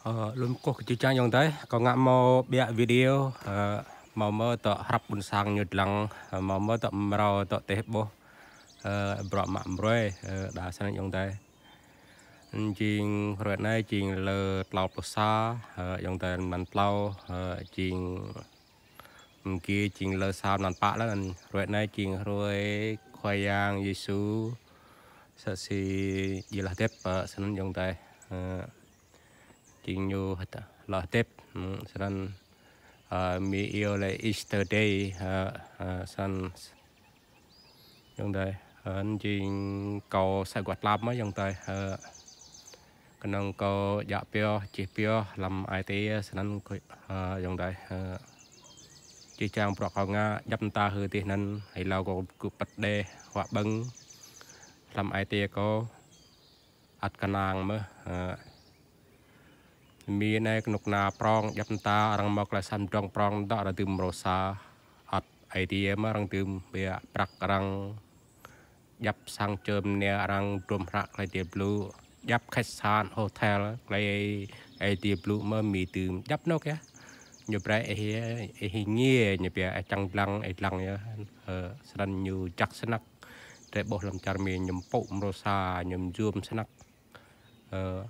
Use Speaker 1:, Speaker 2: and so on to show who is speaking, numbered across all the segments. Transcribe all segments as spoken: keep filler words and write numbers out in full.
Speaker 1: Ờ, luôn có cái trang dùng tới có ngã mô bịa video ờ, mà mơ tọ hấp bún sang nhật lăng ờ, mà mơ tọ mrao tọ tế bố bọ mạm rồi đã sang dùng tới chiên rồi này chiên lơ lau bò sa dùng tới mình lau chiên kia chiên lơ sao nàn bạ đó rồi này chiên rồi khoai yang Giêsu sợ si gì là tép sang dùng tới chính như hết là Tết sang mi yêu là Easter Day sang trong đây anh chính cầu sai quạt làm mới trong đây cái năng cầu dạ pio chỉ pio làm ai thế sang trong đây chỉ trang bọc họ nga dập ta hư thì nên hay là có cục bật đê hoặc bưng làm ai thế có ắt cái nàng mớiมีในกนุกนาปรองยับตารังมอกและสันจองปรองดอกระตึมโรซาอัดไอเดียมารังตึมเบียปรักรังยับสังเจิมเนียรังรวมรักไอเดียบลูยับแคสซานโฮเทลไอไอเดียบลูเมื่อมีตึมยับนกแกอยู่ไปไอเฮียไอเฮียเงี้ยอยู่ไปไอจังลังไอลังเนี่ยเออสันอยู่จักสนักแต่บอกลำจารมียมปุ่มโรซายมจูมสนักเออ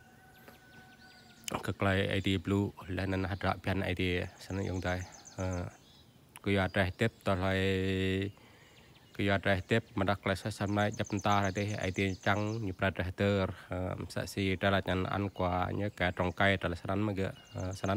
Speaker 1: ก็ไกลไอเดียบลูและนั้นหัดระเพียนไอเดียสนับยงใจก็อยากได้เต็บต่อไปก็อยากได้เต็บมาดักไลน์สมัยจับตาอะไรไอเดียจังอยู่ประเทศเตอร์สักสี่แต่ละจันอันกว่าเนี่ยแกตรงไกลแต่ละสนันมันก็สนัน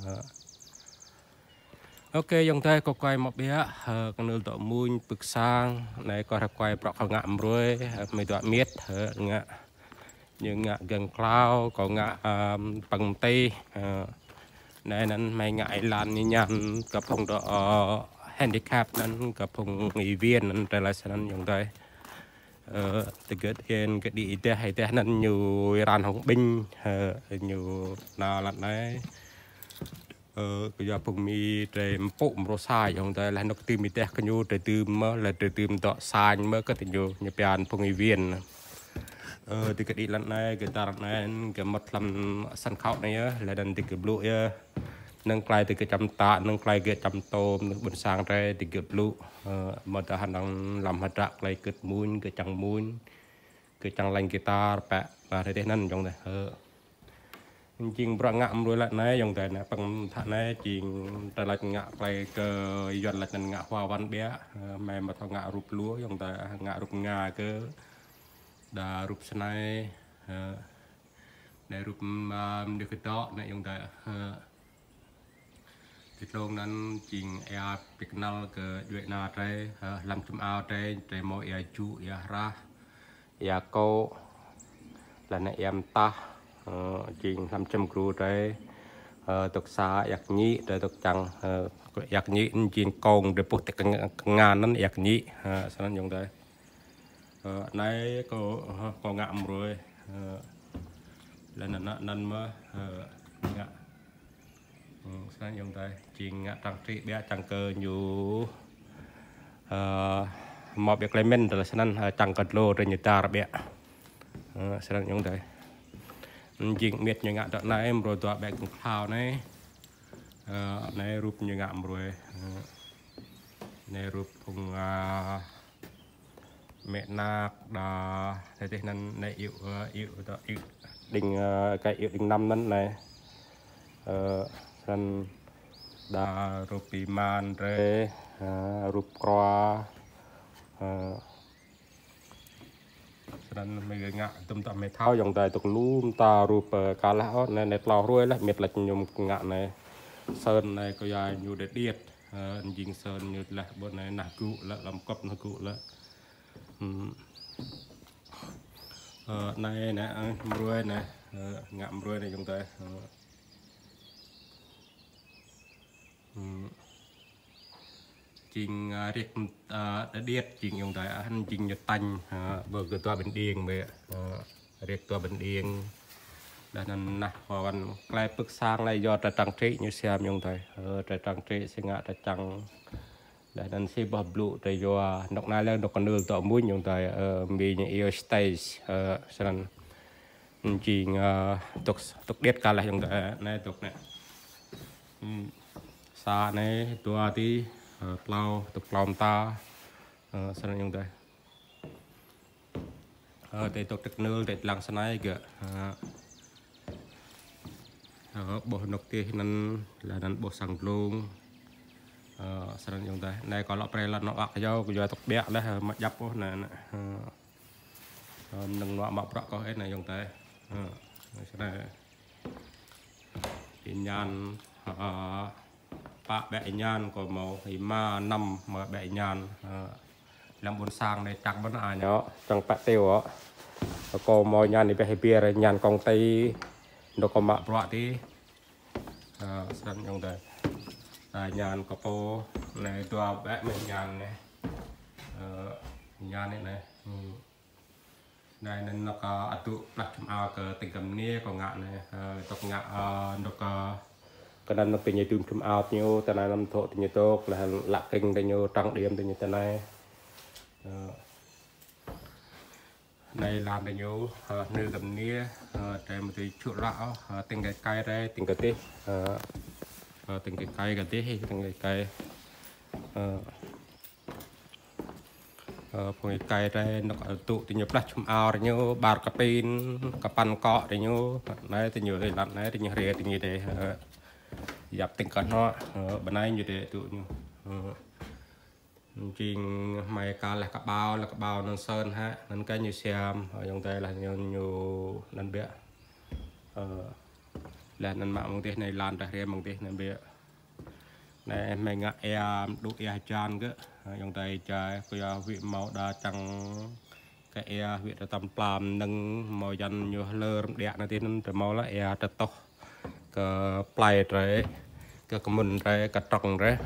Speaker 1: โอเคยงใจก็ไกลมาเบี้ยกันนึกต่อมุ้งปรึกษาในก็ทักไกลปลอกเขางามรวยไม่ตัวเมียดเงี้ยnhững ngạ gần cloud có ngạ bằng tây này nên mày ngại làm như nhàn gặp phòng đó handicap nên gặp phòng nghị viên nên trở lại sân dùng đây từ cái hiện cái đi để hay để nên nhiều ran hồng binh nhiều nào lần đấy cái giờ phòng mi để bụng rồi sai dùng đây là nó tìm mi để cái nhu để tìm mới là để tìm đó sai mới có thể nhiều như bạn phòng nghị viên từ cái đi lần này cái ta lần này cái mất làm sân khấu này là đần từ cái blue nâng cài từ cái chấm tạ nâng cài cái chấm tôm bên sang đây từ cái blue mà ta hành động làm hạt rạc lại cái muôn cái chẳng muôn cái chẳng lành guitar bẹ và thế nên trong này chính bữa ngạm rồi lại này trong này này bằng thằng này chỉ ta lại ngạ lại cái dọn lại ngạ hoa văn bé mày mà thằng ngạ rụp lúa trong này ngạ rụp ngà cái đã rụp sân này để rụp được cái đó này dùng tại thì lâuนั้นจริงเออาปิกนัลก็ด้วยนาใจลำจุ่มเอาใจใจโมเอจูเอราเอโกและในเอ็มตาจริงลำจุ่มครูใจตกสาอยากนี้แต่ตกจังอยากนี้จริงโกงเดี๋ยวปุ๊บแต่งานนั้นอยากนี้ฉะนั้นdùng tại này có có ngạm rồi lầnนั้นนั้นmà ngạ sang dùng tay chỉ ngạ trang trí bé trang cơ nhiều một việc lấy men là sang trang cật lô trên nhà ta bé sang dùng tay chỉ miệt như ngạ đoạn này em rồi tọa bé cũng thao này này rụp như ngạm rồi này rụp cùng mẹ nạc đã thế thế nên này yêu yêu đó yêu đình cái yêu đình nămนั้นnày nên đã rụp bị man rồi rụp qua nên mấy cái ngạ tụm tụm mấy tháo dòng tài tục lúm ta rụp cá lão này này lò ruồi lại miệt lệch nhung ngạ này sơn này có dài nhiều để điệt dính sơn như là bên này nạc cụ lại làm cọp nạc cụ lại này nè ruồi này ngạm ruồi này chúng ta trình riết đã điệt trình chúng ta anh trình nhật tanh vừa cái toa bên điên về riết toa bên điên là nên nè còn cái bức sang này do trang trí như xem chúng ta trang trí sẽ ngã trang để nên si bờ blue để cho nóc này lên nóc con đường tọa mũi chúng taมี air stage ฉะนั้น chỉ tục tục điết cả lại dùng tại này tục này xa này tua tí plau tục plau ta sao dùng tại để tục trực nương để làm sao này kìa bộ nọc tê nên là nên bộ sẵn luôn sao dùng tại này có lọ pre là nó bạc dâu của tục bẹt đấy mà dập này nâng nọ mọc rõ có hết này dùng tại này nhàn bạ bẹ nhàn của màu thì ma năm mà bẹ nhàn làm buồn sang này chẳng vấn ai nhớ chẳng bạ tiêu á có màu nhàn thì bẹ bia rồi nhàn con tay nó có mạ rõ tí sẵn trong đây nhàn có po này tua bẹ mình nhàn này nhàn này này này nên nó có atu plak chum ao ke tingkam ni ko ngak này tok ngak nó có cáiนั้นnóเป็นยี่ตุ้มchum ao nhiềuแต่này làm thổ thì nhiều tốt là lạc kinh thì nhiều trang điểm thì nhiều thế này này làm thì nhiều nơi cầm nia để một tí chuột lão từng cái cây đây từng cái tí từng cái cây cái tí từng cái cây phơi cây đây nó có tụ thì nhiều plak chum ao thì nhiều bạt cà pin cà pan cọ thì nhiều này thì nhiều thì lặn này thì nhiều rìa thì nhiều thế dập tình cận nó bên này như thế tụ chuyện mày cá là cá bao là cá bao nâng sơn ha nâng cái như xem ở trong đây là nhiều nhiều nâng bẹ là nâng mạng mong thế này lan ra riêng mong thế nâng bẹ này mày ngã em đúc e chan cơ trong đây trời có vị màu đa trắng cái e vị là tầm plam nâng màu dần nhiều lơ đẹp này thì nâng từ màu là e rất to cái play rồi cái cái mình rồi cái trồng rồi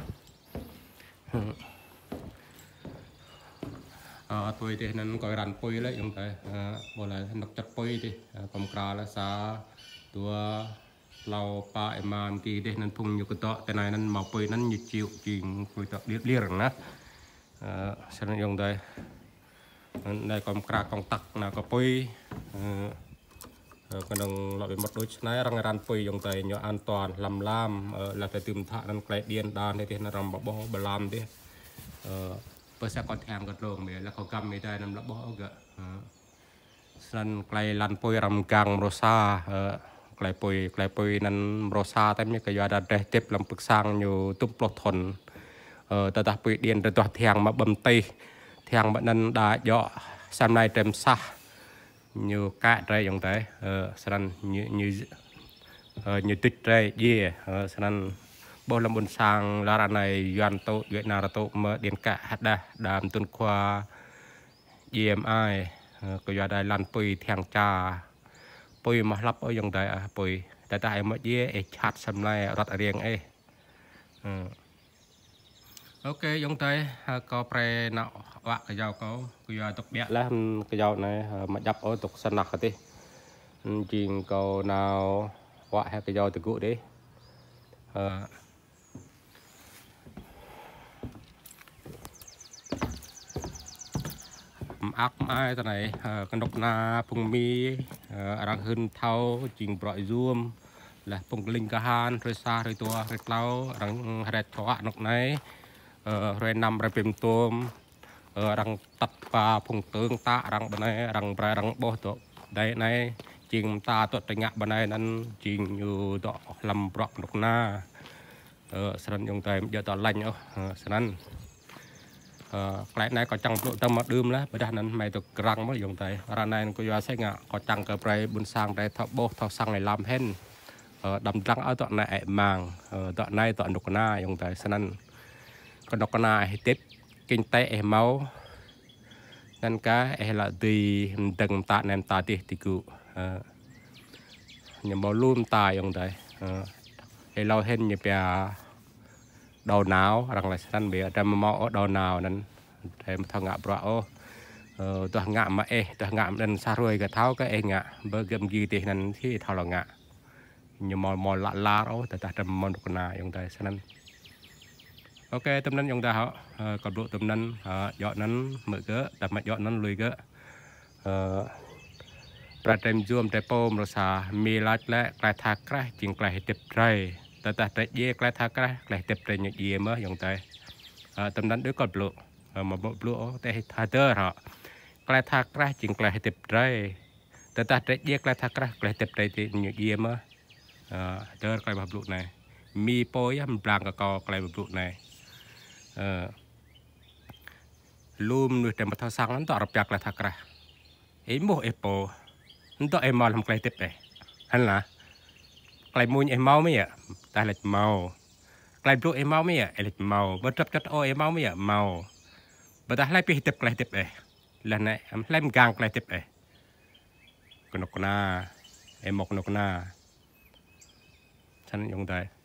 Speaker 1: tôi thì nên coi rắn pui lấy chúng ta bộ là nó chặt pui thì còn cả là xa tua lau pa eman thì để nên phun nhiều cái tọ cái này nên màu pui nên nhiều chịu chuyện pui tọ liệt liệt rồi nè sẽ nên dùng đây đây còn cả còn tắc nào có pui còn đồng loại một đôi này răng rắn pui dùng tay nhỏ an toàn làm lam là phải tìm thạ nên cái điên đan thì nó làm bỏ bỏ bờ lam đi bữa sau còn thèm gật lồng mình là có cầm mình đây nằm lấp bỏ gật sân cây lan pui rằm càng rosa cây pui cây pui nên rosa tại vì cái giờ đã để tiếp làm bức sang nhiều túp lót thon ta ta pui điên từ toàn thèm mà bầm tây thèm bệnh nên đã dọ xem này trem xa nhiều cá đây giống thế sân như như như tích đây gì sân bộ làm buồn sang là này doan tổ Việt Nam tổ mở điện cả hạt đa đàm tuần qua giê em i có giờ đây lan pui thang trà pui mà lắp ở trong đây pui tại tại mà dễ chặt xâm này rất riêng ấy ok giống thế có pre nọ vạ cái dao có cái giờ tục bẹ là cái dao này mà đắp ở tục sân nặc thì chuyện cầu nào vạ hay cái dao từ cũ đấy ác ai thế này con độc na phùng mi đang hơn thao chỉnh bội zoom là phùng linh cả han rồi xa rồi tua rồi lau đang hạt chó nọc này rồi nằm rồi phim tôm đang tập và phùng tương ta đang bên này đang bè đang bò tổ đây này chỉnh ta tổ tình ngạ bên này nên chỉnh như đó làm bọc độc na sẵn dùng tay giờ tỏ lạnh ô sẵn cái này có chẳng độ tâm mà đơm lá bây giờ nên mày được răng mới dùng tay ra này có do sách ngạ có chẳng cờ prey buôn sang đây thọ bô thọ sang này làm hết đầm răng ở đoạn này màng đoạn này đoạn đục na dùng tay sẵn còn đục na thì tiếp kinh tế máu nên cái là tùy từng tạ nem tạ thì thì cụ nhưng mà luôn tài dùng tay thì lâu hết như bè đầu não rằng là săn bìa trăm mỏ đầu nào nên để thằng ngạ bọ tôi ngạ mà e tôi ngạ nên xa rồi cái tháo cái e ngạ bơ gầm gì thì nên thì thao là ngạ nhưng mà mò lạ la đó tại ta trăm món đồ nào dùng tay săn ok tôm nắn dùng tay họ còn độ tôm nắn dọn nắn mở cỡ đặt mặt dọn nắn lùi cỡ ประเด็นยวมแต่โปมรสามีลัดและกลายทากระจึงกลายเต็บไรแต่แต่แต่เย่กลายทากระกลายเต็บไรอย่างเยี่ยมอย่างใจตำนั้นด้วยกอดบลูมาบลูแต่ทาเตอร์เหรอกลายทากระจึงกลายเต็บไรแต่แต่แต่เย่กลายทากระกลายเต็บไรอย่างเยี่ยมเตอร์กลายบลูnàyมีโปยมปลางกะกอกลายบลูnàyลูมด้วยแต่มาทอสังนั้นต่อรับจากกลายทากระเอ็มโมเอโปนั่นตัวเอ็มมาทำไกลเต็บไปฮันล่ะไกลมูนเอ็มเมาไม่อ่ะตายเลยเมาไกลบลูเอ็มเมาไม่อ่ะเอลิเมาบัดจับจัดโอเอ็มเมาไม่อ่ะเมาบัดตาไล่ไปเต็บไกลเต็บไปแล้วไหนไล่มกลางไกลเต็บไปกนกนาเอ็มมกนกนาฉันยงได้